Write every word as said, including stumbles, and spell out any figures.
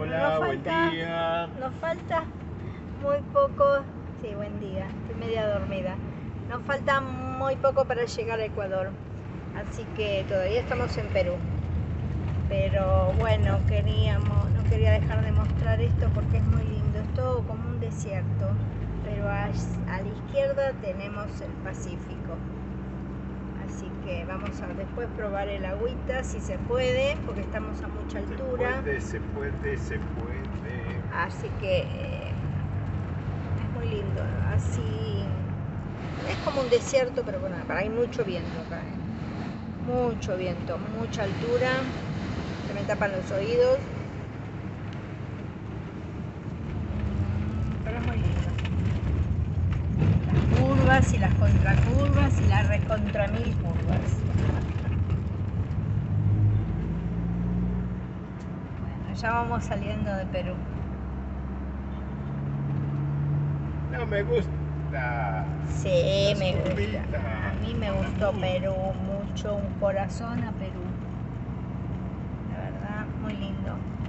Hola, nos buen falta, día. nos falta muy poco, sí, buen día, estoy media dormida. Nos falta muy poco para llegar a Ecuador, así que todavía estamos en Perú. Pero bueno, queríamos, no quería dejar de mostrar esto porque es muy lindo, es todo como un desierto, pero a, a la izquierda tenemos el Pacífico. Así que vamos a después probar el agüita si se puede, porque estamos a mucha altura. Se puede, se puede, se puede. Así que eh, es muy lindo, así es como un desierto, pero bueno, hay mucho viento acá, ¿eh? Mucho viento, mucha altura, se me tapan los oídos, pero es muy lindo. Las curvas y las contracurvas y las recontra mil curvas. Bueno, ya vamos saliendo de Perú. No me gusta. Sí, Las me gusta. curvitas. A mí me gustó Perú mucho, un corazón a Perú. La verdad, muy lindo.